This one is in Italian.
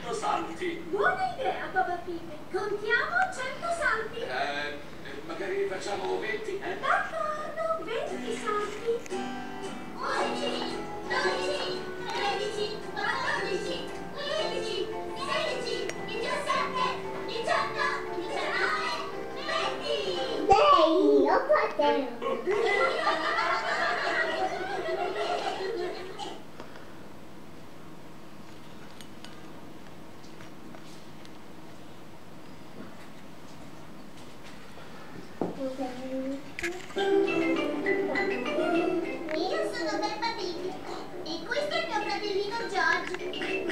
100 salti. Buona idea, Papa Pig. Contiamo 100 salti. Magari facciamo 20, eh? D'accordo, 20 salti. 11, 12, 13, 14, 15, 16, 17, 18, 19, 20. Dai, lo potevo. Io sono Peppa Pig e questo è il mio fratellino George.